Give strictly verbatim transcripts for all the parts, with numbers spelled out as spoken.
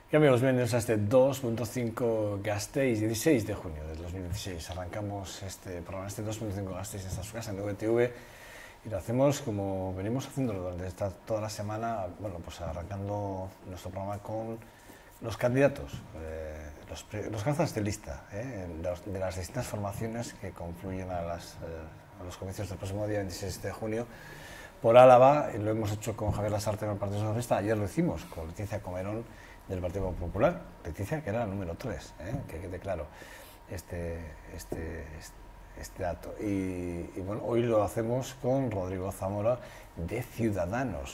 ¿Qué amigos? Bienvenidos a este dos punto cinco Gasteiz, dieciséis de junio del dos mil dieciséis. Arrancamos este programa, este dos punto cinco Gasteiz en su casa en V T V, y lo hacemos como venimos haciéndolo durante esta, toda la semana, bueno, pues arrancando nuestro programa con los candidatos, eh, los, los cabezas de lista, eh, de, los, de las distintas formaciones que confluyen a, las, eh, a los comicios del próximo día veintiséis de junio por Álava. Y lo hemos hecho con Javier Lasarte del Partido Socialista, ayer lo hicimos con Leticia Comerón del Partido Popular, Leticia, que era la número tres, ¿eh? Que quede claro este, este, este dato. Y, y bueno, hoy lo hacemos con Rodrigo Zamora de Ciudadanos.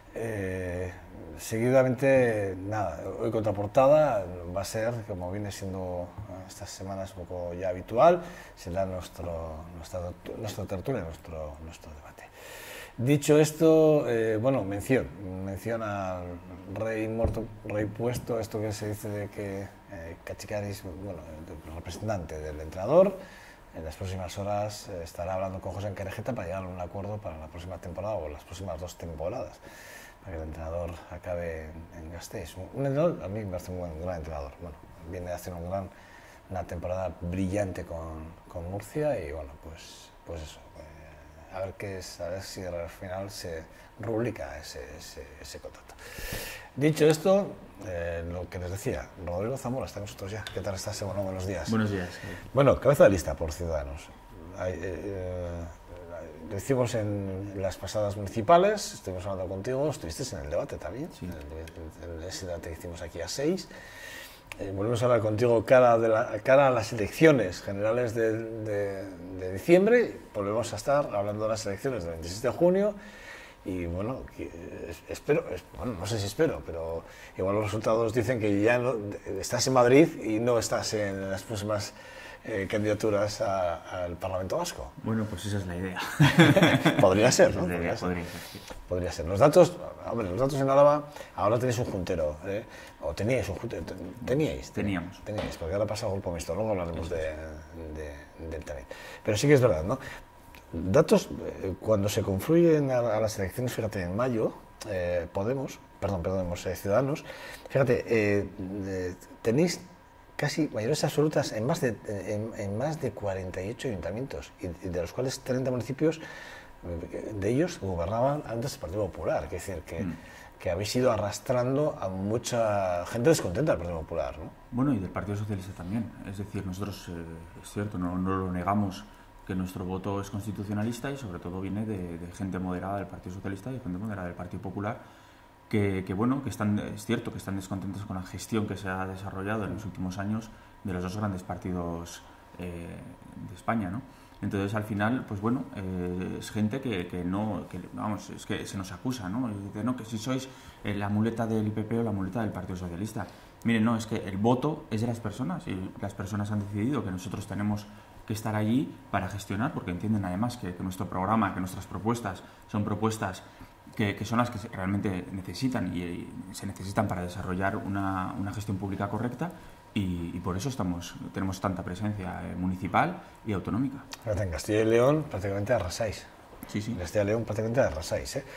Eh, seguidamente, nada, hoy contraportada va a ser, como viene siendo estas semanas un poco ya habitual, será nuestro, nuestra, nuestra tertulia, nuestro, nuestro debate. Dicho esto, eh, bueno, mención, mención al rey muerto, rey puesto, esto que se dice de que eh, Cachicaris, bueno, el representante del entrenador, en las próximas horas eh, estará hablando con José Enquerejeta para llegar a un acuerdo para la próxima temporada o las próximas dos temporadas, para que el entrenador acabe en, en Gasteiz. Un entrenador, a mí me parece un buen, gran entrenador, bueno, viene a hacer un gran, una temporada brillante con, con Murcia y bueno, pues, pues eso. A ver, qué es, a ver si al final se rubrica ese, ese, ese contrato. Dicho esto, eh, lo que les decía, Rodrigo Zamora está con nosotros ya. ¿Qué tal estás? Bueno, buenos días. Buenos días. Bueno, cabeza de lista por Ciudadanos. Eh, eh, lo hicimos en las pasadas municipales, estuvimos hablando contigo, estuviste en el debate también, sí. en, el, en ese debate que hicimos aquí a seis. Eh, volvemos a hablar contigo cara, de la, cara a las elecciones generales de, de, de diciembre. Volvemos a estar hablando de las elecciones del veintiséis de junio y bueno, espero, bueno, no sé si espero, pero igual los resultados dicen que ya no, estás en Madrid y no estás en las próximas eh, candidaturas a, al Parlamento Vasco. Bueno, pues esa es la idea. Podría ser, ¿no? Podría, Podría, ser. podría ser. Sí. Podría ser. Los datos, hombre, los datos en Álava, ahora tenéis un juntero, ¿eh? O teníais un juntero, teníais. Teníamos. Teníais, porque ahora pasa el grupo mixto, luego hablaremos de, de, del también. Pero sí que es verdad, ¿no? Datos, eh, cuando se confluyen a, a las elecciones, fíjate, en mayo, eh, Podemos, perdón, perdón, eh, Ciudadanos, fíjate, eh, eh, tenéis casi mayorías absolutas en más de, en, en más de cuarenta y ocho ayuntamientos, y, y de los cuales treinta municipios, de ellos gobernaban antes el Partido Popular, que es decir, que, mm. que habéis ido arrastrando a mucha gente descontenta del Partido Popular, ¿no? Bueno, y del Partido Socialista también. Es decir, nosotros, eh, es cierto, no, no lo negamos, que nuestro voto es constitucionalista y sobre todo viene de, de gente moderada del Partido Socialista y gente moderada del Partido Popular, que, que bueno, que están, es cierto que están descontentos con la gestión que se ha desarrollado en los últimos años de los dos grandes partidos eh, de España, ¿no? Entonces, al final, pues bueno, eh, es gente que, que no, que, vamos, es que se nos acusa, ¿no? De, no, que si sois eh, la muleta del P P o la muleta del Partido Socialista. Miren, no, es que el voto es de las personas y las personas han decidido que nosotros tenemos que estar allí para gestionar, porque entienden además que, que nuestro programa, que nuestras propuestas son propuestas que, que son las que realmente necesitan y, y se necesitan para desarrollar una, una gestión pública correcta. Y, y por eso estamos, tenemos tanta presencia eh, municipal y autonómica. En Castilla y León prácticamente arrasáis. Sí, sí. En Castilla y León prácticamente arrasáis, ¿eh?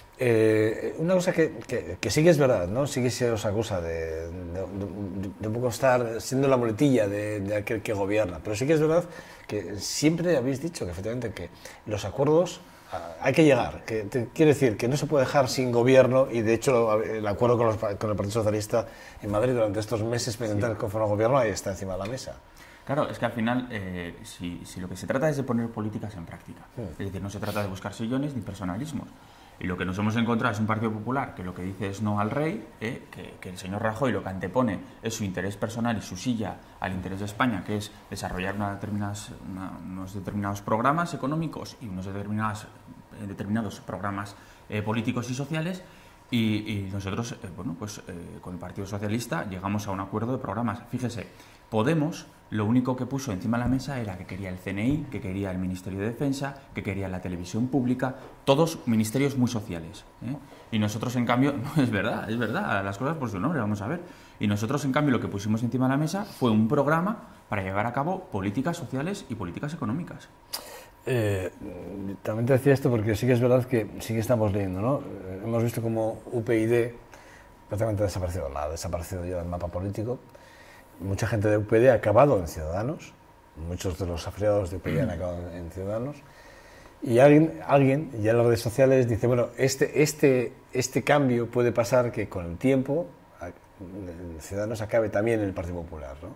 Eh, una cosa que, que, que sí que es verdad, ¿no? Sí que se os acusa de, de, de, de un poco estar siendo la muletilla de, de aquel que gobierna, pero sí que es verdad que siempre habéis dicho que efectivamente que los acuerdos hay que llegar, que te, quiere decir que no se puede dejar sin gobierno, y de hecho el acuerdo con, los, con el Partido Socialista en Madrid durante estos meses para intentar sí. conformar gobierno ahí está encima de la mesa. Claro, es que al final, eh, si, si lo que se trata es de poner políticas en práctica, sí. es decir, no se trata de buscar sillones ni personalismos. Y lo que nos hemos encontrado es un Partido Popular que lo que dice es no al rey, eh, que, que el señor Rajoy lo que antepone es su interés personal y su silla al interés de España, que es desarrollar una determinadas, una, unos determinados programas económicos y unos determinados, eh, determinados programas eh, políticos y sociales. Y, y nosotros, eh, bueno, pues eh, con el Partido Socialista llegamos a un acuerdo de programas. Fíjese, Podemos lo único que puso encima de la mesa era que quería el C N I, que quería el Ministerio de Defensa, que quería la televisión pública, todos ministerios muy sociales, ¿eh? Y nosotros, en cambio, no es verdad, es verdad, las cosas por su nombre, vamos a ver. Y nosotros, en cambio, lo que pusimos encima de la mesa fue un programa para llevar a cabo políticas sociales y políticas económicas. Eh, también te decía esto porque sí que es verdad que sí que estamos leyendo, ¿no? Eh, hemos visto como U P yD prácticamente ha desaparecido, ha desaparecido ya del mapa político. Mucha gente de U P D ha acabado en Ciudadanos, muchos de los afiliados de U P D han acabado en Ciudadanos, y alguien, alguien ya en las redes sociales dice, bueno, este, este, este cambio puede pasar que con el tiempo Ciudadanos acabe también en el Partido Popular, ¿no?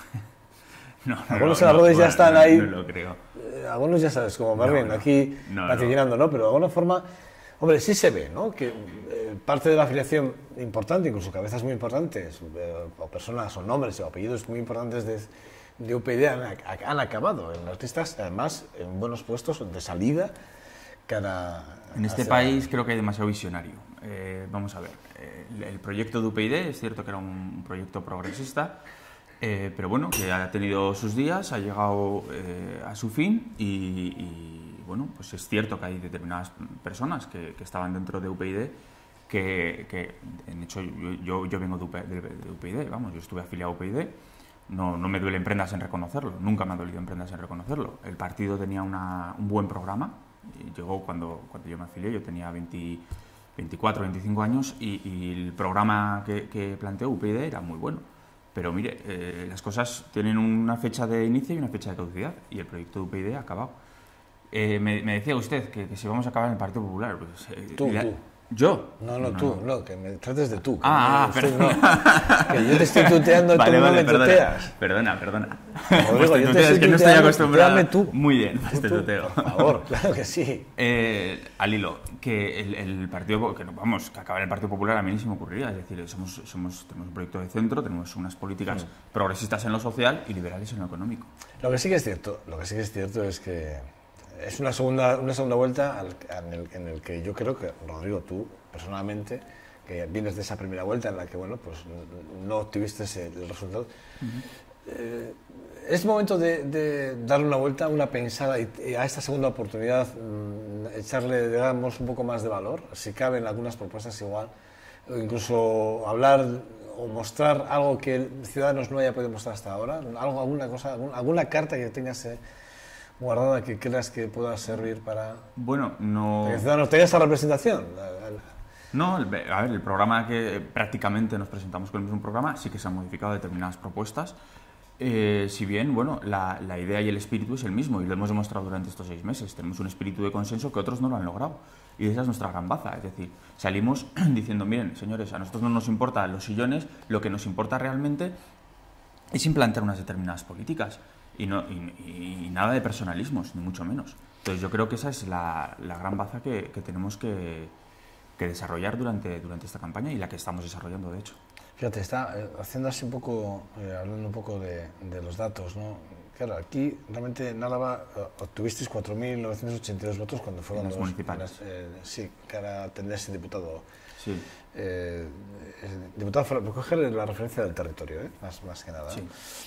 No, no, algunos no, en las redes no, ya están no, ahí, no lo creo. Eh, algunos ya sabes, como más No, bien no, aquí no, vaticinando, ¿no? Pero de alguna forma, hombre, sí se ve, ¿no? Que eh, parte de la afiliación importante, incluso cabezas muy importantes, eh, o personas o nombres o apellidos muy importantes de, de U P D han, han acabado en las listas, además en buenos puestos de salida. Cara en este hacia... país creo que hay demasiado visionario. Eh, vamos a ver, eh, el, el proyecto de U P D es cierto que era un proyecto progresista, eh, pero bueno, que ha tenido sus días, ha llegado eh, a su fin y, y bueno, pues es cierto que hay determinadas personas que, que estaban dentro de U P D que, que en hecho yo, yo, yo vengo de, UP, de, de U P D, vamos, yo estuve afiliado a U P D. No, no me duelen prendas en reconocerlo, nunca me ha dolido en prendas en reconocerlo. El partido tenía una, un buen programa. Llegó cuando, cuando yo me afilié, yo tenía veinte, veinticuatro, veinticinco años y, y el programa que, que planteó U P D era muy bueno. Pero mire, eh, las cosas tienen una fecha de inicio y una fecha de caducidad y el proyecto de U P D ha acabado. Eh, me, me decía usted que, que si vamos a acabar en el Partido Popular... Pues, eh, tú, la, tú. ¿Yo? No, no, no, tú, no, que me trates de tú. Ah, no, perdón. No. Que yo te estoy tuteando y vale, tú vale, no me perdona, tuteas. Perdona, perdona. Rodrigo, pues yo te estoy es que no estoy acostumbrado. Tú. Muy bien, este tú, tuteo. Por favor, claro que sí. Eh, al hilo, que el, el partido, que vamos, que acabar el Partido Popular a mí ni se me ocurriría. Es decir, somos, somos, tenemos un proyecto de centro, tenemos unas políticas sí. progresistas en lo social y liberales en lo económico. Lo que sí que es cierto, lo que sí que es cierto es que es una segunda, una segunda vuelta al, en, el, en el que yo creo que, Rodrigo, tú personalmente, que vienes de esa primera vuelta en la que, bueno, pues no obtuviste ese, el resultado, uh-huh. eh, es momento de, de darle una vuelta, una pensada y, y a esta segunda oportunidad mmm, echarle, digamos, un poco más de valor, si caben algunas propuestas igual, o incluso hablar o mostrar algo que Ciudadanos no haya podido mostrar hasta ahora, algo, alguna cosa, alguna, alguna carta que tengas eh, guardada que creas que pueda servir para, bueno, no... para que Ciudadanos tenga esa representación. No, a ver, el programa que prácticamente nos presentamos con el mismo programa, sí que se han modificado determinadas propuestas, eh, si bien, bueno, la, la idea y el espíritu es el mismo y lo hemos demostrado durante estos seis meses. Tenemos un espíritu de consenso que otros no lo han logrado y esa es nuestra gran baza. Es decir, salimos diciendo, miren, señores, a nosotros no nos importan los sillones, lo que nos importa realmente es implantar unas determinadas políticas y, no, y, y nada de personalismos, ni mucho menos. Entonces yo creo que esa es la, la gran baza que, que tenemos que... que desarrollar durante, durante esta campaña y la que estamos desarrollando, de hecho. Fíjate, está eh, haciendo así un poco, eh, hablando un poco de, de los datos, ¿no? Claro, aquí realmente en Álava eh, obtuvisteis cuatro mil novecientos ochenta y dos votos cuando fueron los municipales. Las, eh, sí, para tener ese diputado. Sí. Eh, diputado, por coger la referencia del territorio, ¿eh? más, más que nada. Sí.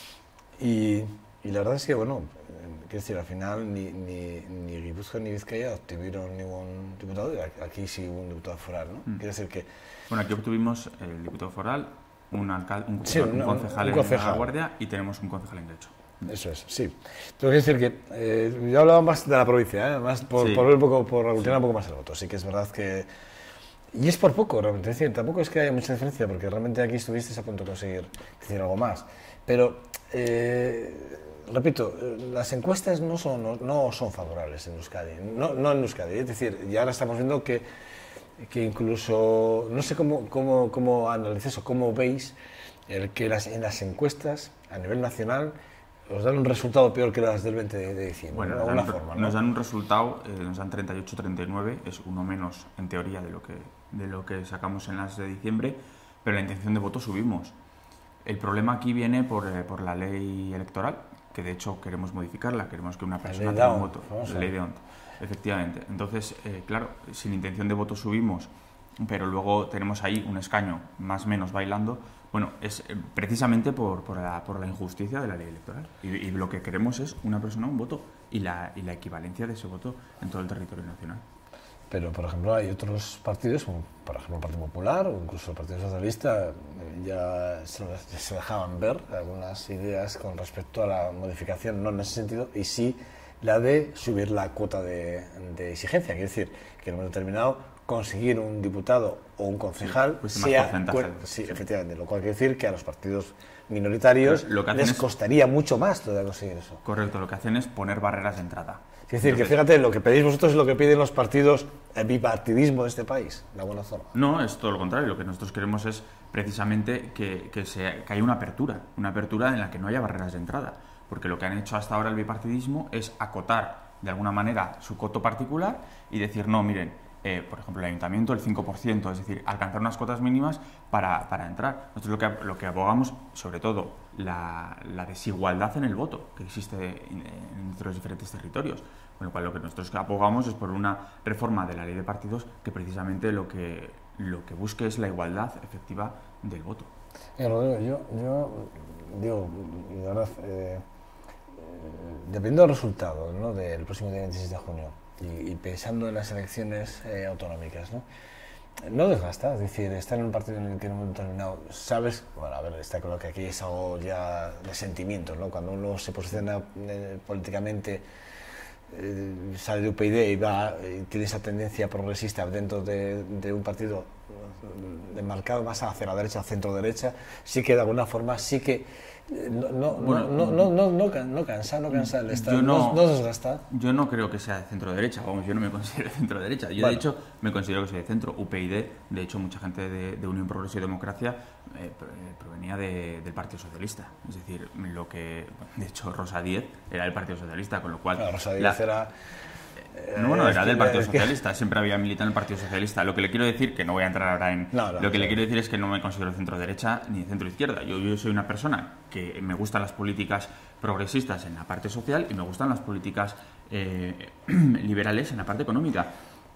Y, y la verdad es que, bueno, quiero decir, al final ni, ni, ni Guipúzcoa ni Vizcaya obtuvieron ningún diputado, aquí sí hubo un diputado foral, ¿no? Mm. Quiero decir que... Bueno, aquí obtuvimos el diputado foral, un, alcalde, un, sí, un una, concejal un en concejal. La Guardia y tenemos un concejal en Derecho. Eso es, sí. Pero quiero decir que eh, yo hablaba más de la provincia, ¿eh? Más por, sí. por ver un poco, por aglutinar sí. un poco más el voto. Sí que es verdad que... Y es por poco, realmente. Es decir, tampoco es que haya mucha diferencia, porque realmente aquí estuviste a punto de conseguir decir algo más. Pero... Eh, repito, las encuestas no son, no, no son favorables en Euskadi, no, no en Euskadi, es decir, y ahora estamos viendo que, que incluso, no sé cómo, cómo, cómo analizáis o cómo veis el que las, en las encuestas a nivel nacional os dan un resultado peor que las del veinte de diciembre, bueno, de alguna forma, ¿no? Nos dan un resultado, eh, nos dan treinta y ocho a treinta y nueve, es uno menos en teoría de lo que, de lo que sacamos en las de diciembre, pero la intención de voto subimos. El problema aquí viene por, eh, por la ley electoral, que de hecho queremos modificarla, queremos que una persona tenga un voto, la ley de Ont, efectivamente. Entonces, eh, claro, sin intención de voto subimos, pero luego tenemos ahí un escaño más o menos bailando, bueno, es eh, precisamente por, por, la, por la injusticia de la ley electoral. Y, y lo que queremos es una persona, un voto, y la, y la equivalencia de ese voto en todo el territorio nacional. Pero, por ejemplo, hay otros partidos, como por ejemplo el Partido Popular o incluso el Partido Socialista, ya se, se dejaban ver algunas ideas con respecto a la modificación, no en ese sentido, y sí la de subir la cuota de, de exigencia. Quiere decir que en un momento determinado, conseguir un diputado o un concejal, sí, pues sea, pues, sí, sí, efectivamente, lo cual quiere decir que a los partidos minoritarios lo que les costaría es, mucho más todavía conseguir eso. Correcto, lo que hacen es poner barreras de entrada. Es decir, Entonces, que fíjate, lo que pedís vosotros es lo que piden los partidos, el bipartidismo de este país, la buena forma. No, es todo lo contrario. Lo que nosotros queremos es precisamente que, que, se, que haya una apertura, una apertura en la que no haya barreras de entrada. Porque lo que han hecho hasta ahora el bipartidismo es acotar de alguna manera su coto particular y decir, no, miren, eh, por ejemplo, el ayuntamiento el cinco por ciento, es decir, alcanzar unas cotas mínimas para, para entrar. Nosotros lo que, lo que abogamos, sobre todo, la, la desigualdad en el voto que existe en, entre los diferentes territorios. Con lo cual, lo que nosotros abogamos es por una reforma de la ley de partidos que precisamente lo que, lo que busque es la igualdad efectiva del voto. Eh, Rodrigo, yo, yo digo, y de verdad, eh, dependiendo del resultado, ¿no?, del próximo día veintiséis de junio y, y pensando en las elecciones eh, autonómicas, ¿no?, no desgasta, es decir, estar en un partido en el que en un momento determinado sabes, bueno, a ver, está claro que aquí es algo ya de sentimientos, ¿no?, cuando uno se posiciona eh, políticamente, eh, sale de U P y va y tiene esa tendencia progresista dentro de, de un partido enmarcado más hacia la derecha, centro-derecha, sí que de alguna forma sí que no, no, bueno, no, no, no, no, no, no cansa, no cansa el estar, no, no, no desgasta. Yo no creo que sea de centro-derecha, vamos, yo no me considero de centro-derecha, yo bueno. de hecho me considero que soy de centro, U P y D, de hecho mucha gente de, de Unión Progreso y Democracia eh, provenía de, del Partido Socialista, es decir, lo que, de hecho Rosa Díez era del Partido Socialista, con lo cual... Claro, Rosa Díez la, era... No, bueno, era del Partido Socialista, siempre había militado en el Partido Socialista. Lo que le quiero decir, que no voy a entrar ahora en... No, no, lo que no. le quiero decir es que no me considero centro-derecha ni centro-izquierda. Yo, yo soy una persona que me gustan las políticas progresistas en la parte social y me gustan las políticas eh, liberales en la parte económica.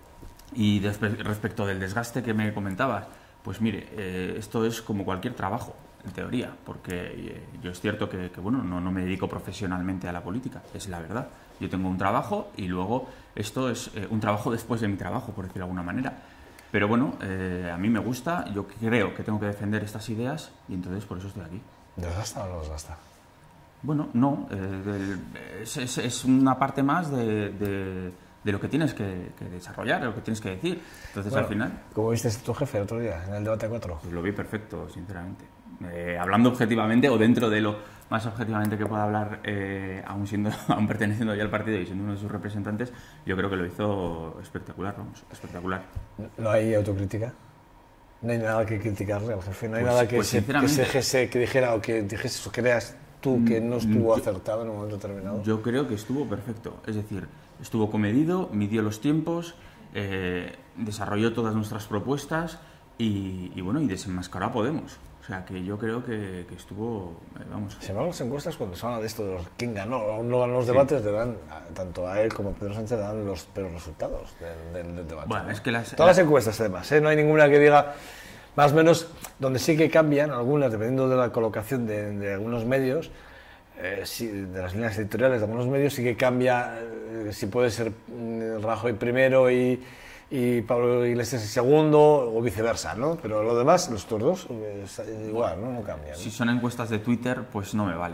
Y después, respecto del desgaste que me comentabas, pues mire, eh, esto es como cualquier trabajo, en teoría, porque eh, yo es cierto que, que bueno, no, no me dedico profesionalmente a la política, es la verdad. Yo tengo un trabajo y luego esto es eh, un trabajo después de mi trabajo, por decirlo de alguna manera. Pero bueno, eh, a mí me gusta, yo creo que tengo que defender estas ideas y entonces por eso estoy aquí. ¿Desgasta o no desgasta? Bueno, no, eh, del, es, es, es una parte más de, de, de lo que tienes que, que desarrollar, de lo que tienes que decir. Entonces bueno, al final... ¿Cómo viste tu jefe el otro día en el debate cuatro? Pues lo vi perfecto, sinceramente. Eh, hablando objetivamente o dentro de lo más objetivamente que pueda hablar, eh, aún siendo aún perteneciendo ya al partido y siendo uno de sus representantes, yo creo que lo hizo espectacular, vamos, espectacular. ¿No hay autocrítica? No hay nada que criticarle al jefe, no hay pues, nada que, pues se, que, se dijese, que dijera o que dijese o creas tú que no estuvo yo, acertado en un momento determinado. Yo creo que estuvo perfecto, es decir, estuvo comedido, midió los tiempos, eh, desarrolló todas nuestras propuestas y, y bueno, y desenmascaró a Podemos. O sea, que yo creo que, que estuvo, eh, vamos... Se van las encuestas cuando se habla de esto de los, quién ganó, aún no ganan los sí. debates, le dan, tanto a él como a Pedro Sánchez, le dan los peores resultados del, del, del debate. Bueno, ¿no? es que las... Todas las encuestas, además, ¿eh? No hay ninguna que diga, más o menos, donde sí que cambian, algunas, dependiendo de la colocación de, de algunos medios, eh, sí, de las líneas editoriales de algunos medios, sí que cambia, eh, si puede ser eh, Rajoy primero y... y Pablo Iglesias el segundo, o viceversa, ¿no? Pero lo demás, los dos, es igual, ¿no? No cambian, ¿no? Si son encuestas de Twitter, pues no me vale.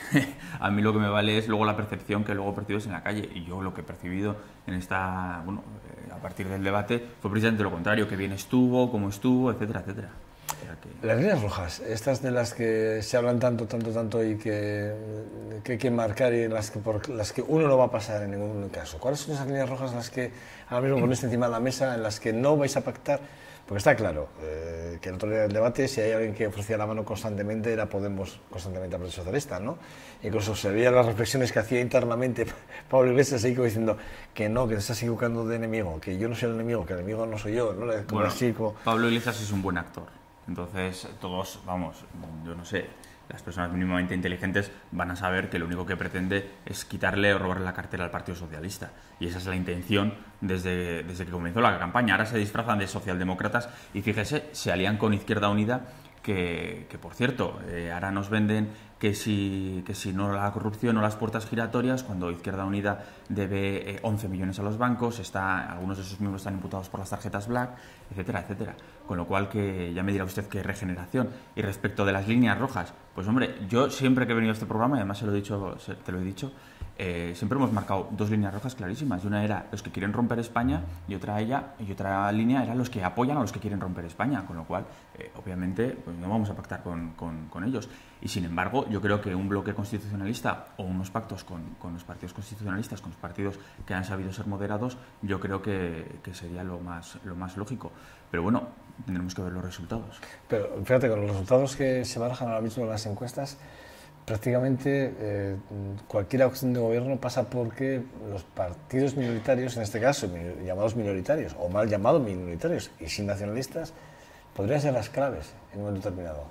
A mí lo que me vale es luego la percepción que luego percibes en la calle. Y yo lo que he percibido en esta, bueno, a partir del debate fue precisamente lo contrario, que bien estuvo, cómo estuvo, etcétera, etcétera. Que... Las líneas rojas, estas de las que se hablan tanto, tanto, tanto y que, que hay que marcar y en las que, por las que uno no va a pasar en ningún caso. ¿Cuáles son esas líneas rojas las que ahora mismo ponéis encima de la mesa, en las que no vais a pactar? Porque está claro eh, que el otro día del debate, si hay alguien que ofrecía la mano constantemente, era Podemos constantemente al Partido Socialista, ¿no? Incluso se veían las reflexiones que hacía internamente Pablo Iglesias ahí como diciendo que no, que te estás equivocando de enemigo, que yo no soy el enemigo, que el enemigo no soy yo, ¿no? Como bueno, así, como... Pablo Iglesias es un buen actor. Entonces, todos, vamos, yo no sé, las personas mínimamente inteligentes van a saber que lo único que pretende es quitarle o robarle la cartera al Partido Socialista. Y esa es la intención desde, desde que comenzó la campaña. Ahora se disfrazan de socialdemócratas y fíjese, se alían con Izquierda Unida, que, que por cierto, eh, ahora nos venden que si, que si no la corrupción o las puertas giratorias, cuando Izquierda Unida debe eh, once millones a los bancos, está, algunos de sus miembros están imputados por las tarjetas Black, etcétera, etcétera. Con lo cual, que ya me dirá usted que regeneración. Y respecto de las líneas rojas, pues hombre, yo siempre que he venido a este programa, y además se lo he dicho, se, te lo he dicho, eh, siempre hemos marcado dos líneas rojas clarísimas. Y una era los que quieren romper España y otra, ella, y otra línea era los que apoyan a los que quieren romper España. Con lo cual, eh, obviamente, pues no vamos a pactar con, con, con ellos. Y sin embargo, yo creo que un bloque constitucionalista o unos pactos con, con los partidos constitucionalistas, con los partidos que han sabido ser moderados, yo creo que, que sería lo más, lo más lógico. Pero bueno, tendremos que ver los resultados. Pero fíjate, con los resultados que se barajan ahora mismo en las encuestas, prácticamente eh, cualquier opción de gobierno pasa porque los partidos minoritarios, en este caso llamados minoritarios o mal llamados minoritarios y sin nacionalistas, podrían ser las claves en un momento determinado.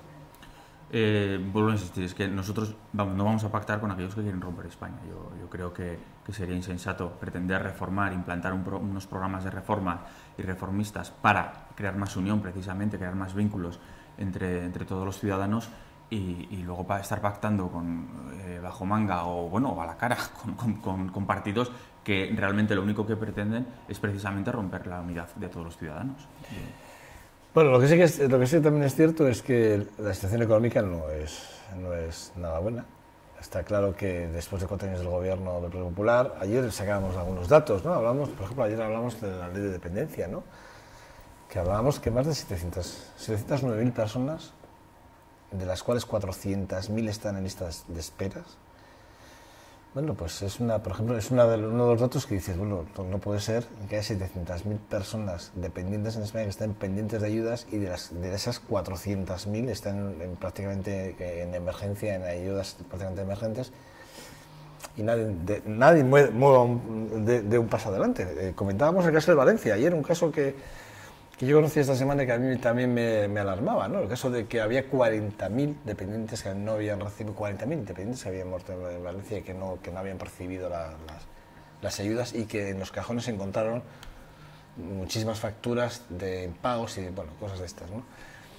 Eh, vuelvo a insistir, es que nosotros vamos, no vamos a pactar con aquellos que quieren romper España. Yo, yo creo que, que sería insensato pretender reformar, implantar un pro, unos programas de reforma y reformistas para crear más unión, precisamente, crear más vínculos entre, entre todos los ciudadanos. Y, y luego para estar pactando con eh, bajo manga o bueno a la cara con, con, con, con partidos que realmente lo único que pretenden es precisamente romper la unidad de todos los ciudadanos. Bueno, lo que sí que es, lo que sí también es cierto es que la situación económica no es no es nada buena. Está claro que después de cuatro años del gobierno del Partido Popular, ayer sacábamos algunos datos, ¿no? Hablamos, por ejemplo, ayer hablamos de la ley de dependencia, ¿no? Que hablábamos que más de setecientas nueve mil personas, de las cuales cuatrocientas mil están en listas de esperas. Bueno, pues es una, por ejemplo, es una de, uno de los datos que dices, bueno, no puede ser que haya setecientas mil personas dependientes en España que estén pendientes de ayudas y de, las, de esas cuatrocientas mil están en, prácticamente en emergencia, en ayudas prácticamente emergentes y nadie, de, nadie mueve, mueve un, de, de un paso adelante. Eh, comentábamos el caso de Valencia, ayer un caso que que yo conocí esta semana y que a mí también me, me alarmaba, ¿no? El caso de que había cuarenta mil dependientes que no habían recibido, cuarenta mil dependientes que habían muerto en Valencia y que no, que no habían percibido la, las, las ayudas y que en los cajones se encontraron muchísimas facturas de impagos y, bueno, cosas de estas, ¿no?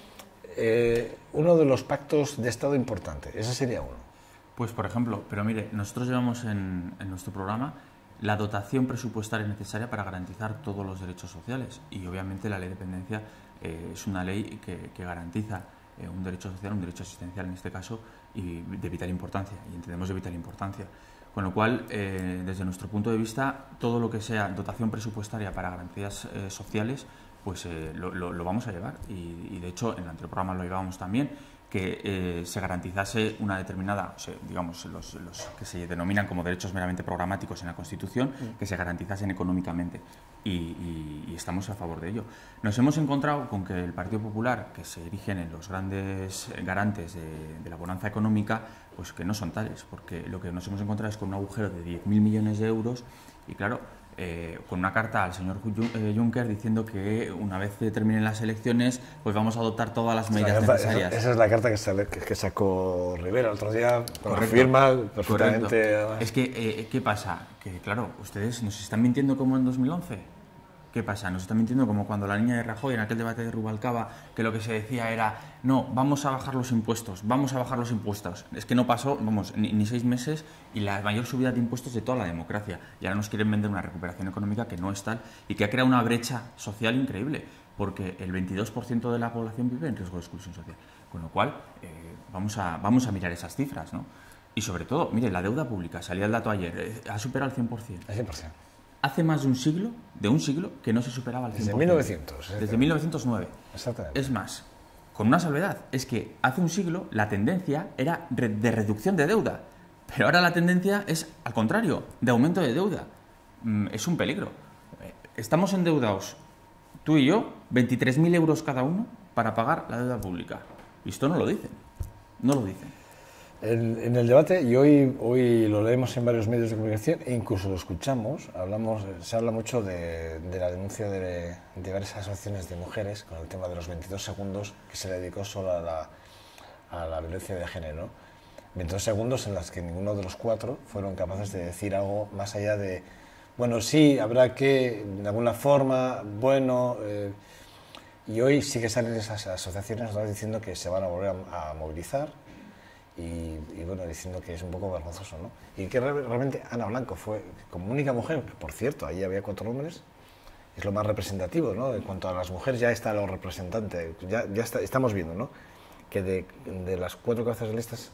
Eh, uno de los pactos de Estado importante, ese sería uno. Pues, por ejemplo, pero mire, nosotros llevamos en, en nuestro programa la dotación presupuestaria necesaria para garantizar todos los derechos sociales y obviamente la ley de dependencia eh, es una ley que, que garantiza eh, un derecho social, un derecho asistencial en este caso y de vital importancia y entendemos de vital importancia. Con lo cual, eh, desde nuestro punto de vista, todo lo que sea dotación presupuestaria para garantías eh, sociales, pues eh, lo, lo, lo vamos a llevar y, y de hecho en el anterior programa lo llevábamos también, que eh, se garantizase una determinada, o sea, digamos, los, los que se denominan como derechos meramente programáticos en la Constitución, que se garantizasen económicamente y, y, y estamos a favor de ello. Nos hemos encontrado con que el Partido Popular, que se erigen en los grandes garantes de, de la bonanza económica, pues que no son tales, porque lo que nos hemos encontrado es con un agujero de diez mil millones de euros y claro, Eh, con una carta al señor Juncker diciendo que una vez terminen las elecciones pues vamos a adoptar todas las medidas carta, necesarias. Esa, esa es la carta que, sale, que, que sacó Rivera el otro día, con la firma perfectamente. Correcto. Es que, eh, ¿qué pasa? Que claro, ustedes nos están mintiendo como en dos mil once. ¿Qué pasa? Nos están mintiendo como cuando la niña de Rajoy en aquel debate de Rubalcaba, que lo que se decía era, no, vamos a bajar los impuestos, vamos a bajar los impuestos. Es que no pasó, vamos, ni, ni seis meses y la mayor subida de impuestos de toda la democracia. Y ahora nos quieren vender una recuperación económica que no es tal y que ha creado una brecha social increíble, porque el veintidós por ciento de la población vive en riesgo de exclusión social. Con lo cual, eh, vamos, a, vamos a mirar esas cifras, ¿no? Y sobre todo, mire, la deuda pública, salía el dato ayer, eh, ha superado el cien por ciento. El cien por ciento. Hace más de un siglo, de un siglo, que no se superaba el cien por ciento. Desde mil novecientos. Desde mil novecientos nueve. Exactamente. Es más, con una salvedad, es que hace un siglo la tendencia era de reducción de deuda, pero ahora la tendencia es al contrario, de aumento de deuda. Es un peligro. Estamos endeudados, tú y yo, veintitrés mil euros cada uno para pagar la deuda pública. Y esto no lo dicen, no lo dicen. En, en el debate, y hoy, hoy lo leemos en varios medios de comunicación e incluso lo escuchamos, hablamos, se habla mucho de, de la denuncia de, de varias asociaciones de mujeres con el tema de los veintidós segundos que se le dedicó solo a la, a la violencia de género. veintidós segundos en las que ninguno de los cuatro fueron capaces de decir algo más allá de, bueno, sí, habrá que, de alguna forma, bueno... Eh, y hoy sí que salen esas asociaciones, ¿no?, diciendo que se van a volver a, a movilizar. Y, y bueno, diciendo que es un poco vergonzoso, ¿no? Y que re realmente Ana Blanco fue como única mujer, que por cierto, ahí había cuatro hombres, es lo más representativo, ¿no? En cuanto a las mujeres ya está lo representante, ya, ya está, estamos viendo, ¿no?, que de, de las cuatro cabezas de listas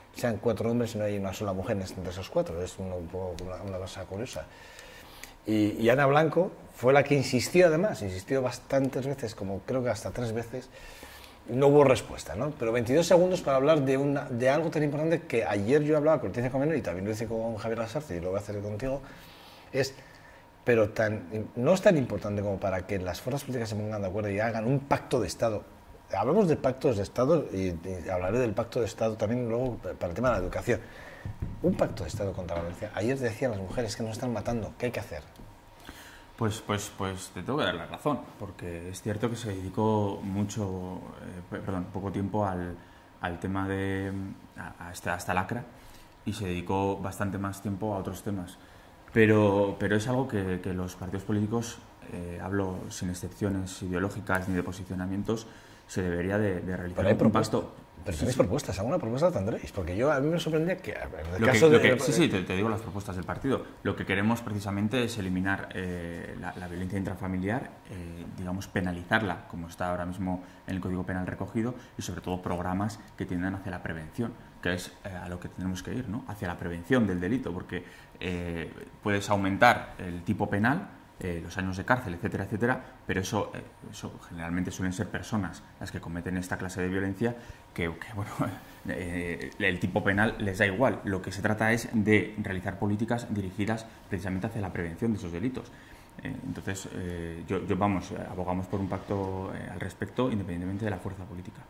sean cuatro hombres y no hay una sola mujer entre esos cuatro. Es una, una, una cosa curiosa. Y, y Ana Blanco fue la que insistió, además, insistió bastantes veces, como creo que hasta tres veces, y no hubo respuesta, ¿no? Pero veintidós segundos para hablar de, una, de algo tan importante que ayer yo hablaba con Leticia Comeno y también lo hice con Javier Lasarte y lo voy a hacer contigo, es, pero tan, no es tan importante como para que las fuerzas políticas se pongan de acuerdo y hagan un pacto de Estado. Hablamos de pactos de Estado y, y hablaré del pacto de Estado también luego para el tema de la educación. Un pacto de Estado contra la violencia. Ayer decían las mujeres que nos están matando, ¿qué hay que hacer? Pues, pues, pues te tengo que dar la razón, porque es cierto que se dedicó mucho, eh, perdón, poco tiempo al, al tema de a, a esta, a esta lacra y se dedicó bastante más tiempo a otros temas. Pero, pero es algo que, que los partidos políticos, eh, hablo sin excepciones ideológicas ni de posicionamientos, se debería de, de realizar pero hay un pacto. Pero tenéis sí, propuestas, ¿alguna propuesta tendréis? Porque yo a mí me sorprendía que en el lo caso que, de... lo que, sí, sí, te, te digo las propuestas del partido. Lo que queremos precisamente es eliminar eh, la, la violencia intrafamiliar, eh, digamos, penalizarla, como está ahora mismo en el Código Penal recogido, y sobre todo programas que tiendan hacia la prevención, que es eh, a lo que tenemos que ir, ¿no? Hacia la prevención del delito, porque eh, puedes aumentar el tipo penal, Eh, los años de cárcel, etcétera, etcétera, pero eso, eh, eso generalmente suelen ser personas las que cometen esta clase de violencia que, que bueno, eh, el tipo penal les da igual. Lo que se trata es de realizar políticas dirigidas precisamente hacia la prevención de esos delitos. Eh, entonces, eh, yo, yo, vamos, abogamos por un pacto eh, al respecto, independientemente de la fuerza política.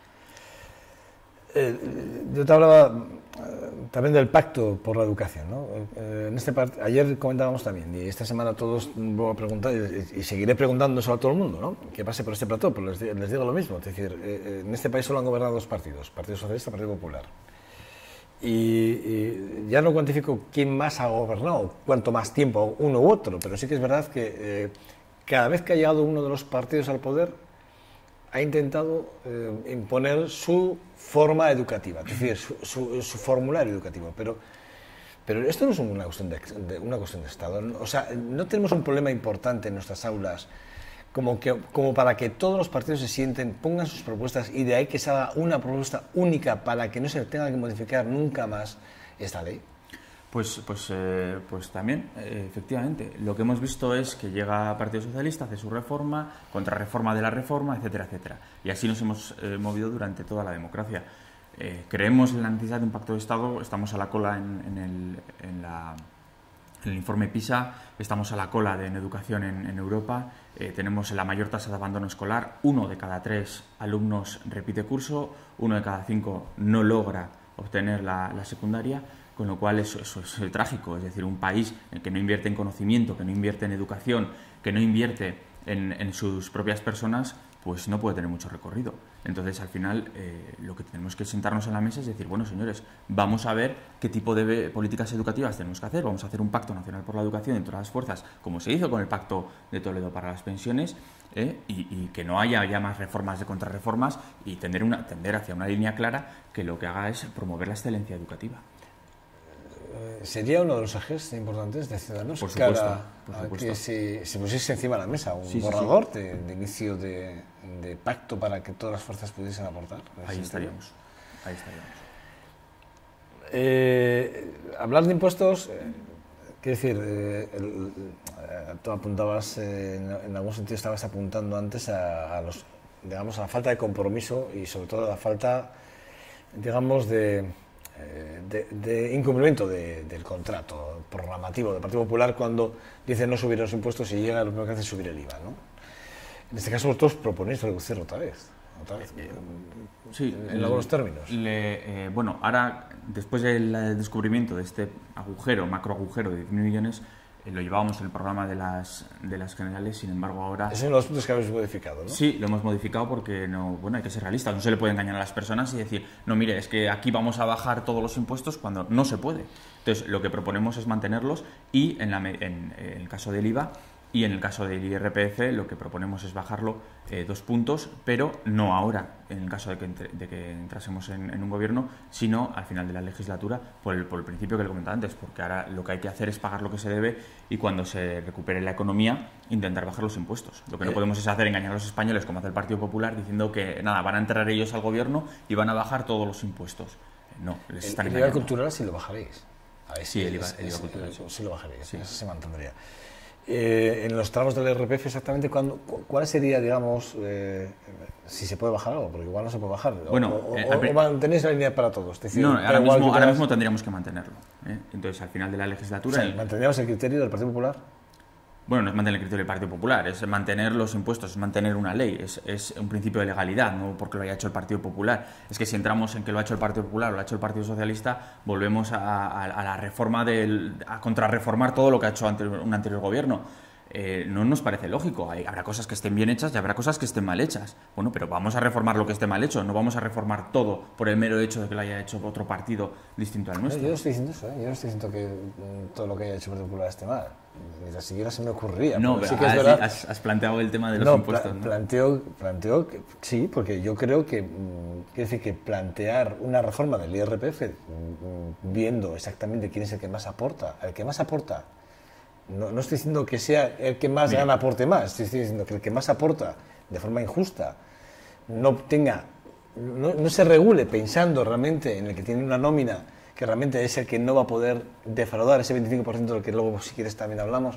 Eh, yo te hablaba eh, también del pacto por la educación, ¿no? Eh, en este part ayer comentábamos también, y esta semana todos voy a preguntar, y, y seguiré preguntando eso a todo el mundo, ¿no? Que pase por este plató, pero les, les digo lo mismo, es decir, eh, en este país solo han gobernado dos partidos, Partido Socialista y Partido Popular. Y, y ya no cuantifico quién más ha gobernado, cuánto más tiempo uno u otro, pero sí que es verdad que eh, cada vez que ha llegado uno de los partidos al poder, ha intentado eh, imponer su forma educativa, es decir, su, su, su formulario educativo, pero, pero esto no es una cuestión de, de, una cuestión de Estado, o sea, no tenemos un problema importante en nuestras aulas como, que, como para que todos los partidos se sienten, pongan sus propuestas y de ahí que se haga una propuesta única para que no se tenga que modificar nunca más esta ley. Pues, pues, eh, pues también, eh, efectivamente, lo que hemos visto es que llega Partido Socialista, hace su reforma, contrarreforma de la reforma, etcétera, etcétera. Y así nos hemos eh, movido durante toda la democracia. Eh, creemos en la necesidad de un pacto de Estado, estamos a la cola en, en, el, en, la, en el informe PISA, estamos a la cola de, en educación en, en Europa, eh, tenemos la mayor tasa de abandono escolar, uno de cada tres alumnos repite curso, uno de cada cinco no logra obtener la, la secundaria. Con lo cual eso, eso es trágico, es decir, un país que no invierte en conocimiento, que no invierte en educación, que no invierte en, en sus propias personas, pues no puede tener mucho recorrido. Entonces, al final, eh, lo que tenemos que sentarnos en la mesa es decir, bueno, señores, vamos a ver qué tipo de políticas educativas tenemos que hacer, vamos a hacer un pacto nacional por la educación entre las fuerzas, como se hizo con el Pacto de Toledo para las pensiones, eh, y, y que no haya ya más reformas de contrarreformas y tender, una, tender hacia una línea clara que lo que haga es promover la excelencia educativa. Sería uno de los ejes importantes de Ciudadanos por supuesto, cara por a supuesto. que se, se pusiese encima de la mesa un sí, borrador sí, sí. De, de inicio de, de pacto para que todas las fuerzas pudiesen aportar. Ahí estaríamos, ahí estaríamos. Eh, hablar de impuestos, eh, quiero decir, eh, el, eh, tú apuntabas, eh, en, en algún sentido estabas apuntando antes a, a los, digamos, a la falta de compromiso y sobre todo a la falta, digamos, de De, de incumplimiento de, del contrato programativo del Partido Popular cuando dice no subir los impuestos y llega lo primero que hace es subir el I V A, ¿no? En este caso vosotros proponéis reducirlo otra vez, otra vez eh, sí, en, en algunos términos. Le, eh, bueno, ahora después del descubrimiento de este agujero, macro agujero de diez mil millones, eh, lo llevábamos en el programa de las, de las generales, sin embargo ahora... Es uno de los puntos que habéis modificado, ¿no? Sí, lo hemos modificado porque no, bueno, hay que ser realistas, no se le puede engañar a las personas y decir, no, mire, es que aquí vamos a bajar todos los impuestos cuando no se puede. Entonces, lo que proponemos es mantenerlos y en, la, en, en el caso del I V A y en el caso del I R P F lo que proponemos es bajarlo eh, dos puntos, pero no ahora, en el caso de que, entre, de que entrásemos en, en un gobierno, sino al final de la legislatura, por el, por el principio que le comentaba antes, porque ahora lo que hay que hacer es pagar lo que se debe y cuando se recupere la economía, intentar bajar los impuestos. Lo que no podemos es hacer engañar a los españoles, como hace el Partido Popular, diciendo que nada, van a entrar ellos al gobierno y van a bajar todos los impuestos. no, les El, están el I V A cultural sí lo bajaréis. A ver, sí, el I V A, es, el I V A es, cultural. Sí, sí lo bajaréis, Sí. eso se mantendría. Eh, en los tramos del I R P F, exactamente, ¿cuándo, cu- ¿cuál sería, digamos, eh, si se puede bajar algo? Porque igual no se puede bajar. O, Bueno, o, eh, o, al pri- o mantenéis la línea para todos. Es decir, No, da ahora igual mismo, que ahora tengas- mismo tendríamos que mantenerlo. ¿eh? Entonces, al final de la O legislatura... sea, el- ¿mantendríamos el criterio del Partido Popular? Bueno, no es mantener el criterio del Partido Popular, es mantener los impuestos, es mantener una ley, es, es un principio de legalidad, no porque lo haya hecho el Partido Popular. Es que si entramos en que lo ha hecho el Partido Popular o lo ha hecho el Partido Socialista, volvemos a, a, a la reforma del, a contrarreformar todo lo que ha hecho ante, un anterior gobierno. Eh, no nos parece lógico. Hay, habrá cosas que estén bien hechas y habrá cosas que estén mal hechas. Bueno, pero vamos a reformar lo que esté mal hecho, no vamos a reformar todo por el mero hecho de que lo haya hecho otro partido distinto al No, nuestro. yo no estoy diciendo eso, ¿eh? Yo no estoy diciendo que mm, todo lo que haya hecho el Partido Popular esté mal. Ni tan siquiera se me ocurriría. No, porque pero sí que es has, verdad. has- has planteado el tema de los No, impuestos. pla- ¿no? planteo, planteo que sí, porque yo creo que, mm, quiero decir que plantear una reforma del I R P F mm, viendo exactamente quién es el que más aporta, el que más aporta, no, no estoy diciendo que sea el que más Mira. gana aporte más, estoy diciendo que el que más aporta de forma injusta no tenga, no, no se regule pensando realmente en el que tiene una nómina que realmente es el que no va a poder defraudar ese veinticinco por ciento del que luego, si quieres, también hablamos.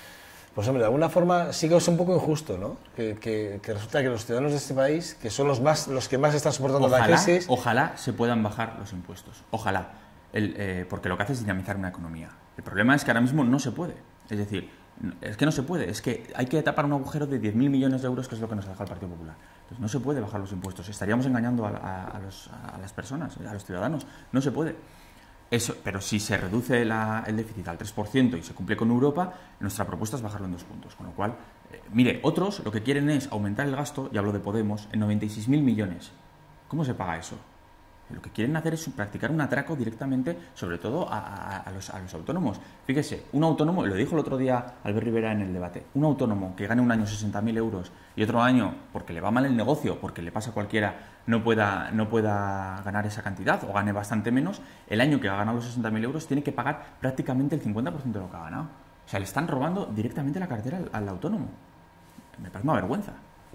Pues hombre, de alguna forma sí que es un poco injusto, ¿no? Que, que, que resulta que los ciudadanos de este país, que son los más los que más están soportando la Ojalá, crisis... ojalá se puedan bajar los impuestos. Ojalá. El, eh, porque lo que hace es dinamizar una economía. El problema es que ahora mismo no se puede. Es decir, n- es que no se puede. Es que hay que tapar un agujero de diez mil millones de euros, que es lo que nos ha dejado el Partido Popular. Entonces no se puede bajar los impuestos. Estaríamos engañando a, a- a los- a las personas, a los ciudadanos. No se puede. Eso, pero si se reduce la- el déficit al tres por ciento y se cumple con Europa, nuestra propuesta es bajarlo en dos puntos. Con lo cual, eh, mire, otros lo que quieren es aumentar el gasto, y hablo de Podemos, en noventa y seis mil millones. ¿Cómo se paga eso? Lo que quieren hacer es practicar un atraco directamente, sobre todo a, a- a los, a los autónomos. Fíjese, un autónomo, lo dijo el otro día Albert Rivera en el debate, un autónomo que gane un año sesenta mil euros y otro año, porque le va mal el negocio, porque le pasa a cualquiera, no pueda, no pueda ganar esa cantidad o gane bastante menos, el año que ha ganado los sesenta mil euros tiene que pagar prácticamente el cincuenta por ciento de lo que ha ganado. O sea, le están robando directamente la cartera al, al autónomo. Me parece una vergüenza.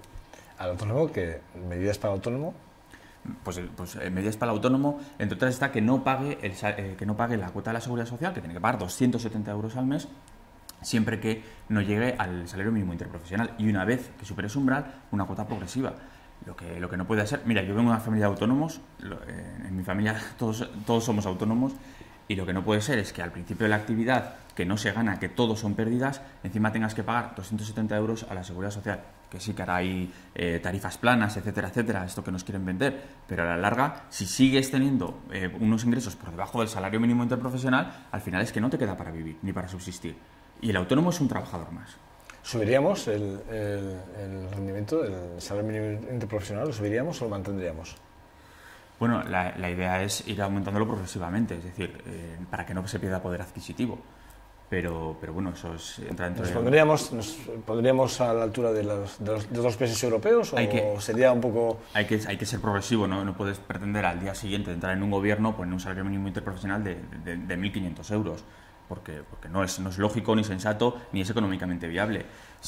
Al autónomo, que medidas para el autónomo... Pues, pues eh, medidas para el autónomo, entre otras está que no pague el, sa- eh, que no pague la cuota de la seguridad social, que tiene que pagar doscientos setenta euros al mes, siempre que no llegue al salario mínimo interprofesional, y una vez que supere ese umbral, una cuota progresiva. Lo que, lo que no puede ser, mira, yo vengo de una familia de autónomos, lo- eh, en mi familia todos, todos somos autónomos, y lo que no puede ser es que al principio de la actividad, que no se gana, que todos son pérdidas, encima tengas que pagar doscientos setenta euros a la seguridad social. Que sí que ahora hay eh, tarifas planas, etcétera, etcétera, esto que nos quieren vender, pero a la larga, si sigues teniendo eh, unos ingresos por debajo del salario mínimo interprofesional, al final es que no te queda para vivir, ni para subsistir. Y el autónomo es un trabajador más. ¿Subiríamos el, el, el rendimiento, el salario mínimo interprofesional? ¿Lo subiríamos o lo mantendríamos? Bueno, la, la idea es ir aumentándolo progresivamente, es decir, eh, para que no se pierda poder adquisitivo. Pero, pero bueno, eso es, entra dentro ¿Nos de... pondríamos, nos pondríamos a la altura de los, de los, de los países europeos o Hay que- sería un poco... Hay que, hay que ser progresivo, ¿no? No puedes pretender al día siguiente de entrar en un gobierno poner un salario mínimo interprofesional de, de, de mil quinientos euros, porque, porque no, es, no es lógico, ni sensato, ni es económicamente viable.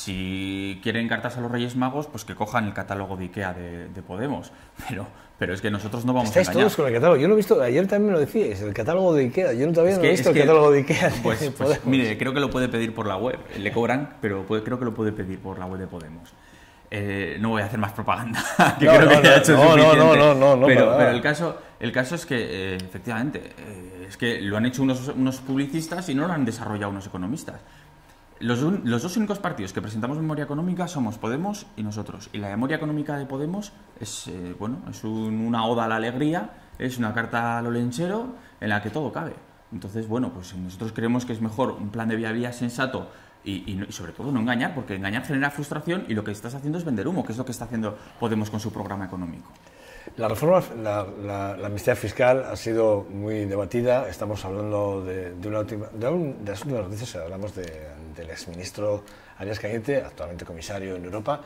Si quieren cartas a los Reyes Magos, pues que cojan el catálogo de IKEA de, de Podemos, pero, pero es que nosotros no vamos a Estáis engañar. todos con el catálogo. Yo lo he visto, ayer también me lo decíais, el catálogo de IKEA. Yo todavía Es no que- he visto es el que- catálogo de IKEA. de Pues, pues Podemos. mire, creo que lo puede pedir por la web. Le cobran, pero puede- creo que lo puede pedir por la web de Podemos. Eh, no voy a hacer más propaganda, que No, creo no, que ya he no, hecho no, no, suficiente. no, no, no, no, pero, para nada. pero el caso, el caso es que, eh, efectivamente, eh, es que lo han hecho unos, unos publicistas y no lo han desarrollado unos economistas. Los, un- los dos únicos partidos que presentamos memoria económica somos Podemos y nosotros. Y la memoria económica de Podemos es, eh, bueno, es un- una oda a la alegría, es una carta al olenchero en la que todo cabe. Entonces, bueno, pues nosotros creemos que es mejor un plan de viabilidad sensato y, y no- y sobre todo no engañar, porque engañar genera frustración y lo que estás haciendo es vender humo, que es lo que está haciendo Podemos con su programa económico. La reforma, la, la, la amnistía fiscal ha sido muy debatida. Estamos hablando de, de, una última, de, un, de las últimas noticias. Hablamos de, del exministro Arias Cañete, actualmente comisario en Europa,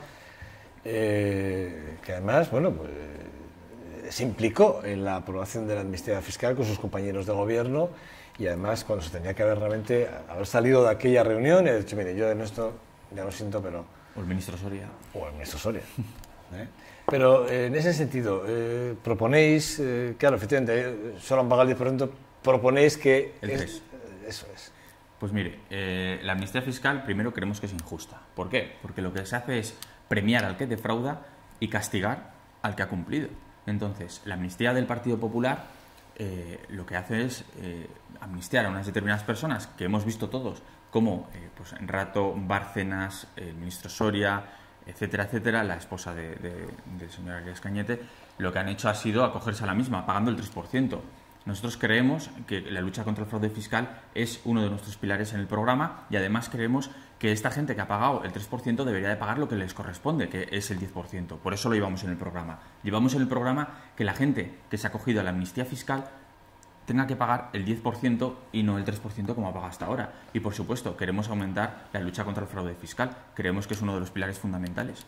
eh, que además, bueno, pues, se implicó en la aprobación de la amnistía fiscal con sus compañeros de gobierno y además cuando se tenía que haber realmente haber salido de aquella reunión y ha dicho, mire, yo en esto ya lo siento, pero... O el ministro Soria. O el ministro Soria. ¿Eh? Pero eh, en ese sentido, eh, proponéis, eh, claro, efectivamente, eh, solo han pagado el diez por ciento, proponéis que... El es, tres. Eso es. Pues mire, eh, la amnistía fiscal primero creemos que es injusta. ¿Por qué? Porque lo que se hace es premiar al que defrauda y castigar al que ha cumplido. Entonces, la amnistía del Partido Popular eh, lo que hace es eh, amnistiar a unas determinadas personas que hemos visto todos, como eh, pues, Rato, Bárcenas, el ministro Soria, etcétera, etcétera, la esposa de, de, del señor Arias Cañete. Lo que han hecho ha sido acogerse a la misma, pagando el tres por ciento. Nosotros creemos que la lucha contra el fraude fiscal es uno de nuestros pilares en el programa y además creemos que esta gente que ha pagado el tres por ciento debería de pagar lo que les corresponde, que es el diez por ciento. Por eso lo llevamos en el programa. Llevamos en el programa que la gente que se ha acogido a la amnistía fiscal tenga que pagar el diez por ciento y no el tres por ciento como ha pagado hasta ahora. Y por supuesto, queremos aumentar la lucha contra el fraude fiscal. Creemos que es uno de los pilares fundamentales.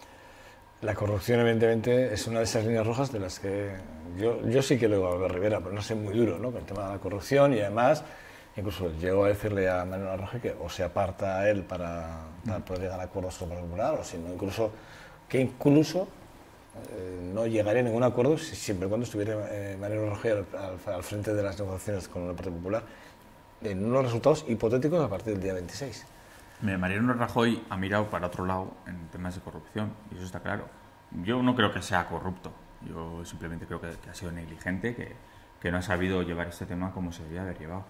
La corrupción, evidentemente, es una de esas líneas rojas de las que yo, yo sí que lo digo a Albert Rivera, pero no sé muy duro, ¿no?, con el tema de la corrupción, y además incluso llegó a decirle a Manuel Arroje que o se aparta a él para, para poder llegar a acuerdos con el Partido Popular, o si no, incluso que incluso eh, no llegaría a ningún acuerdo si, siempre y cuando estuviera eh, Manuel Arroje al, al, al frente de las negociaciones con el Partido Popular, en unos resultados hipotéticos a partir del día veintiséis. Mariano Rajoy ha mirado para otro lado en temas de corrupción, y eso está claro. Yo no creo que sea corrupto, yo simplemente creo que, que ha sido negligente, que, que no ha sabido llevar este tema como se debía haber llevado.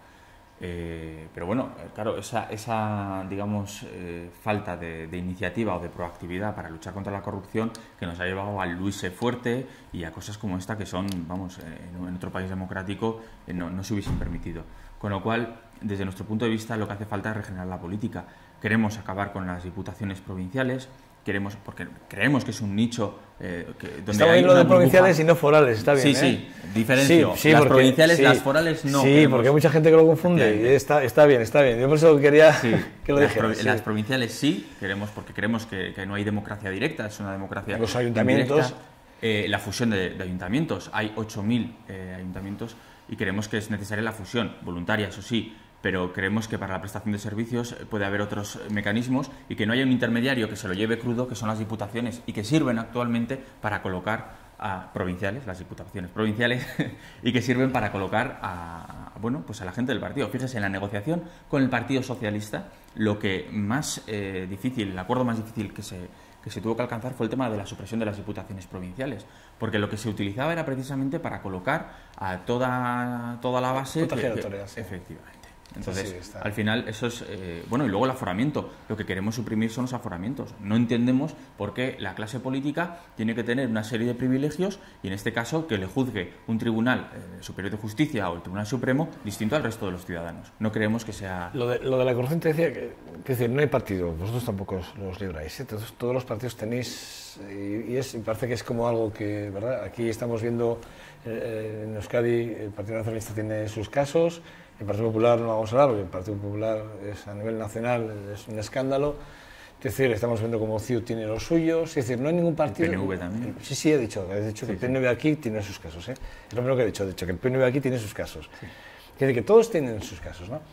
Eh, pero bueno, claro, esa, esa digamos, eh, falta de, de iniciativa o de proactividad para luchar contra la corrupción que nos ha llevado al Luise fuerte y a cosas como esta que son, vamos, en, en otro país democrático eh, no, no se hubiesen permitido. Con lo cual, desde nuestro punto de vista, lo que hace falta es regenerar la política. Queremos acabar con las diputaciones provinciales, queremos, porque creemos que es un nicho eh, que, donde Estamos hay hablando de burbuja. Provinciales y no forales, está bien. Sí, ¿eh? sí, diferencio. Sí, sí, las porque, provinciales, sí, las forales no. Sí, queremos. porque hay mucha gente que lo confunde y está, está bien, está bien. Yo por eso quería Sí, que lo las, dijeras. pro, Sí. las provinciales sí, queremos, porque creemos que, que no hay democracia directa, es una democracia Los ayuntamientos. Eh, la fusión de, de ayuntamientos, hay ocho mil eh, ayuntamientos y creemos que es necesaria la fusión, voluntaria, eso sí, pero creemos que para la prestación de servicios puede haber otros mecanismos y que no haya un intermediario que se lo lleve crudo, que son las diputaciones, y que sirven actualmente para colocar a provinciales, las diputaciones provinciales, y que sirven para colocar a, bueno, pues a la gente del partido. Fíjese, en la negociación con el Partido Socialista, lo que más eh, difícil, el acuerdo más difícil que se, que se tuvo que alcanzar fue el tema de la supresión de las diputaciones provinciales, porque lo que se utilizaba era precisamente para colocar a toda, toda la base... Que, que, sí. Efectivamente. Entonces, sí, sí, al final, eso es... Eh, bueno, y luego el aforamiento. Lo que queremos suprimir son los aforamientos. No entendemos por qué la clase política tiene que tener una serie de privilegios y, en este caso, que le juzgue un tribunal eh, superior de justicia o el Tribunal Supremo distinto al resto de los ciudadanos. No creemos que sea... Lo de, lo de la corrupción te decía que, que decir, no hay partido, vosotros tampoco os, los libráis, ¿eh? todos, todos los partidos tenéis, y, y, es, y parece que es como algo que, ¿verdad? Aquí estamos viendo, eh, en Euskadi el Partido Nacionalista tiene sus casos, el Partido Popular no vamos a hablar, porque el Partido Popular es, a nivel nacional es un escándalo. Es decir, estamos viendo cómo C I U tiene los suyos. Es decir, no hay ningún partido... El P N V también. Sí, sí, he dicho, he dicho sí, que el P N V sí. aquí tiene sus casos. ¿eh? Es lo primero que he dicho, he dicho que el P N V aquí tiene sus casos. Sí. Es decir, que todos tienen sus casos, ¿no?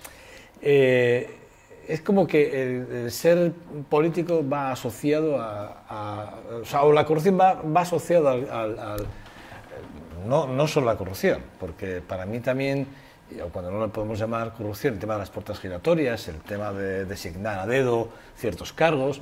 Eh, es como que el, el ser político va asociado a... a o sea, o la corrupción va, va asociada al... al, al no, no solo la corrupción, porque para mí también... o cuando no lo podemos llamar corrupción, el tema de las puertas giratorias, el tema de designar a dedo ciertos cargos,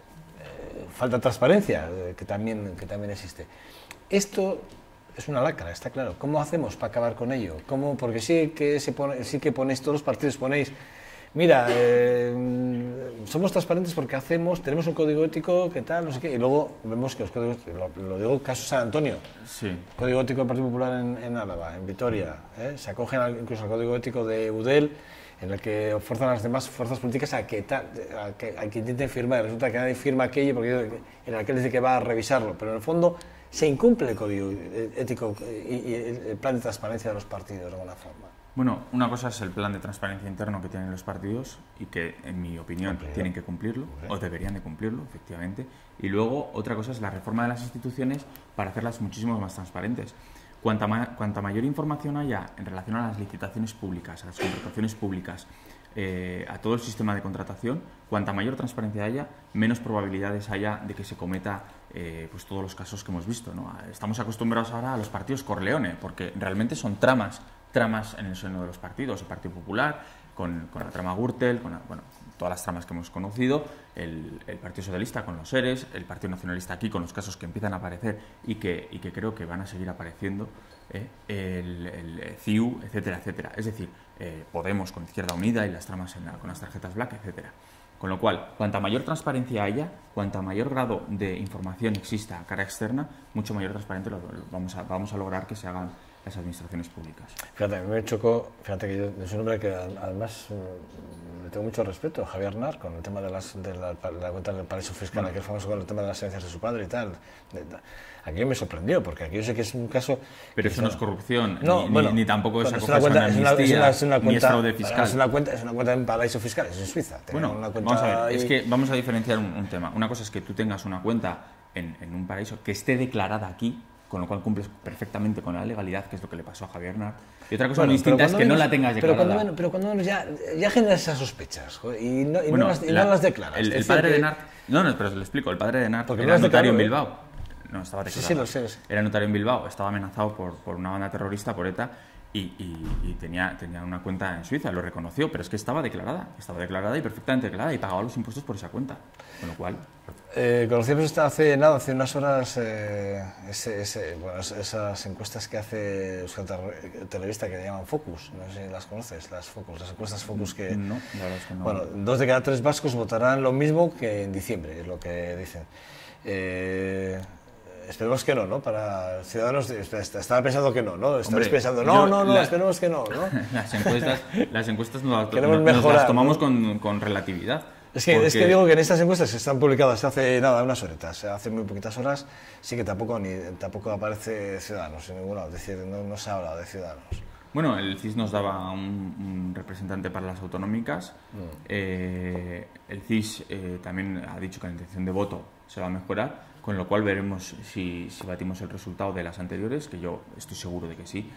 eh, falta transparencia, eh, que, también, que también existe. Esto es una lacra, está claro. ¿Cómo hacemos para acabar con ello? ¿Cómo? Porque sí que, se pone, sí que ponéis, todos los partidos ponéis, mira, eh, somos transparentes porque hacemos, tenemos un código ético, ¿qué tal? No sé qué, y luego vemos que los códigos, lo, lo digo caso San Antonio, sí. Código ético del Partido Popular en, en Álava, en Vitoria, ¿eh? Se acogen al, incluso al código ético de Eudel, en el que fuerzan a las demás fuerzas políticas a que, ta, a que, a que intenten firmar, resulta que nadie firma aquello porque en el que dice que va a revisarlo, pero en el fondo se incumple el código ético y, y el plan de transparencia de los partidos de alguna forma. Bueno, una cosa es el plan de transparencia interno que tienen los partidos y que, en mi opinión, Cumplido. tienen que cumplirlo, okay. o deberían de cumplirlo, efectivamente. Y luego, otra cosa es la reforma de las instituciones para hacerlas muchísimo más transparentes. cuanta, ma cuanta mayor información haya en relación a las licitaciones públicas, a las contrataciones públicas, eh, a todo el sistema de contratación, cuanta mayor transparencia haya, menos probabilidades haya de que se cometa eh, pues todos los casos que hemos visto, ¿no? Estamos acostumbrados ahora a los partidos Corleone, porque realmente son tramas, tramas en el seno de los partidos, el Partido Popular, con, con la trama Gürtel, con la, bueno, todas las tramas que hemos conocido, el, el Partido Socialista con los ERES, el Partido Nacionalista aquí con los casos que empiezan a aparecer y que, y que creo que van a seguir apareciendo, eh, el, el C I U, etcétera, etcétera. Es decir, eh, Podemos con Izquierda Unida y las tramas en la, con las tarjetas Black, etcétera. Con lo cual, cuanta mayor transparencia haya, cuanta mayor grado de información exista a cara externa, mucho mayor transparencia lo, lo, vamos, a, vamos a lograr que se hagan las administraciones públicas. Fíjate, a mí me chocó, fíjate que yo es un hombre que además le tengo mucho respeto, Javier Aznar, con el tema de, las, de, la, de la cuenta del paraíso fiscal, bueno, que es famoso con el tema de las herencias de su padre y tal. De, de, aquí me sorprendió, porque aquí yo sé que es un caso... Pero eso no es corrupción, no, ni, bueno, ni, ni tampoco es acogerse a una amnistía, es una, es una ni es fraude fiscal. Es una cuenta, es una cuenta en paraíso fiscal, es en Suiza. Bueno, una cuenta vamos a ver, ahí... es que vamos a diferenciar un, un tema. Una cosa es que tú tengas una cuenta en, en un paraíso que esté declarada aquí, con lo cual cumples perfectamente con la legalidad, que es lo que le pasó a Javier Aznar. Y otra cosa bueno, muy distinta es que menos, no la tengas declarada. Pero cuando, pero cuando menos ya, ya generas esas sospechas, joder, y, no, y, bueno, no las, y la, no las declaras. El, el padre que... de Aznar... No, no, pero se lo explico. El padre de Aznar Porque era no notario en declarado, Bilbao. No, estaba declarado. Sí, sí, lo sé, lo sé. Era notario en Bilbao, estaba amenazado por, por una banda terrorista, por ETA, y, y, y tenía, tenía una cuenta en Suiza, lo reconoció, pero es que estaba declarada. Estaba declarada y perfectamente declarada, y pagaba los impuestos por esa cuenta. Con lo cual... Eh, conocíamos hace nada, hace unas horas, eh, ese, ese, bueno, esas encuestas que hace Euskal Telebista que llaman Focus, no sé si las conoces, las Focus, las encuestas Focus que... No, la verdad es que no. Bueno, dos de cada tres vascos votarán lo mismo que en diciembre, es lo que dicen. Eh, esperemos que no, ¿no? Para Ciudadanos, estaba pensando que no, ¿no? Estabas pensando, no, no, no, la, esperemos que no, ¿no? Las encuestas, las encuestas nos, nos, nos las tomamos, ¿no?, con, con relatividad. Es que, porque... es que digo que en estas encuestas que están publicadas hace nada, unas horitas, hace muy poquitas horas, sí que tampoco, ni, tampoco aparece Ciudadanos en ningún lado, es decir, no, no se habla de Ciudadanos. Bueno, el C I S nos daba un, un representante para las autonómicas, mm. eh, el C I S eh, también ha dicho que la intención de voto se va a mejorar, con lo cual veremos si, si batimos el resultado de las anteriores, que yo estoy seguro de que sí,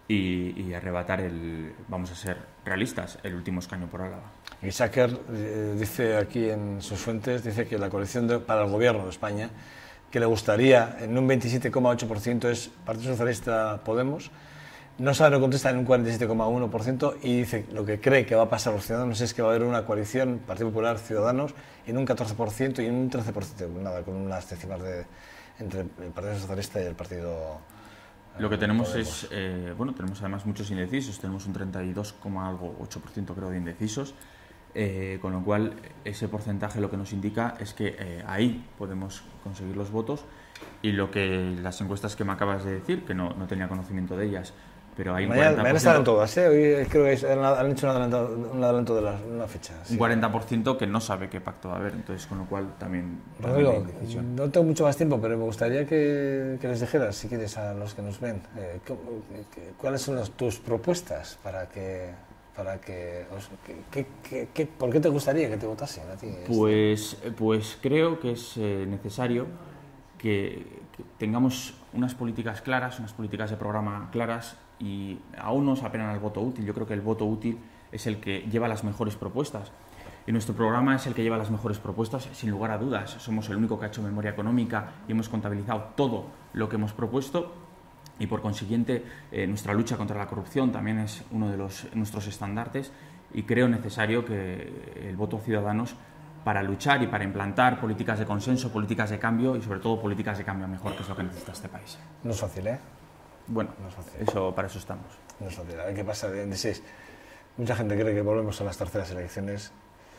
y, y arrebatar el, vamos a ser realistas, el último escaño por Álava. Y Sáquer eh, dice aquí en sus fuentes, dice que la coalición de, para el gobierno de España, que le gustaría en un veintisiete coma ocho por ciento es Partido Socialista Podemos, no sabe, no contesta en un cuarenta y siete coma uno por ciento y dice lo que cree que va a pasar a los ciudadanos es que va a haber una coalición Partido Popular Ciudadanos en un catorce por ciento y en un trece por ciento, nada, con unas décimas de, entre el Partido Socialista y el Partido... Lo que tenemos Podemos. es, eh, bueno, tenemos además muchos indecisos, tenemos un treinta y dos coma ocho por ciento creo de indecisos, eh, con lo cual ese porcentaje lo que nos indica es que eh, ahí podemos conseguir los votos y lo que las encuestas que me acabas de decir, que no, no tenía conocimiento de ellas, pero hay un mañana, cuarenta por ciento... Mañana estarán todas, ¿eh? Hoy creo que han hecho un adelanto, un adelanto de la, una fecha. Sí. Un cuarenta por ciento que no sabe qué pacto va a haber, entonces con lo cual también... Rodrigo, no tengo mucho más tiempo, pero me gustaría que, que les dijeras, si quieres, a los que nos ven, eh, ¿cuáles son las, tus propuestas para que... para que, que, que, que... ¿Por qué te gustaría que te votasen a ti? Pues, pues creo que es eh, necesario que, que tengamos unas políticas claras, unas políticas de programa claras, y aún nos apelan al voto útil. Yo creo que el voto útil es el que lleva las mejores propuestas. Y nuestro programa es el que lleva las mejores propuestas, sin lugar a dudas. Somos el único que ha hecho memoria económica y hemos contabilizado todo lo que hemos propuesto. Y por consiguiente, eh, nuestra lucha contra la corrupción también es uno de los, nuestros estandartes. Y creo necesario que el voto a Ciudadanos, para luchar y para implantar políticas de consenso, políticas de cambio y sobre todo políticas de cambio mejor, que es lo que necesita este país. No es fácil, ¿eh? Bueno, no es fácil. Eso, para eso estamos. No es fácil. A ver qué pasa en dieciséis. Mucha gente cree que volvemos a las terceras elecciones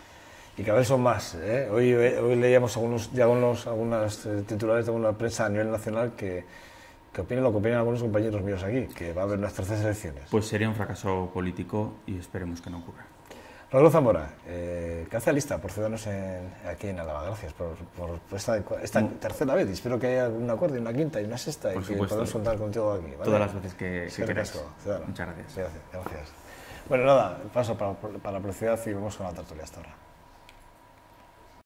y cada vez son más, ¿eh? Hoy, hoy leíamos algunos, ya algunos, algunas titulares de alguna prensa a nivel nacional que, que opinan lo que opinan algunos compañeros míos aquí, que va a haber unas terceras elecciones. Pues sería un fracaso político y esperemos que no ocurra. Rodrigo Zamora, eh, ¿qué hace lista por Ciudadanos en, aquí en Álava? Gracias por, por, por esta, esta no. tercera vez. Y espero que haya un acuerdo, y una quinta y una sexta por y supuesto. Que podamos contar contigo aquí, ¿vale? Todas las veces que, que quieras. Muchas gracias. gracias. Gracias. Bueno, nada, paso para, para la publicidad y vamos con la tertulia hasta ahora.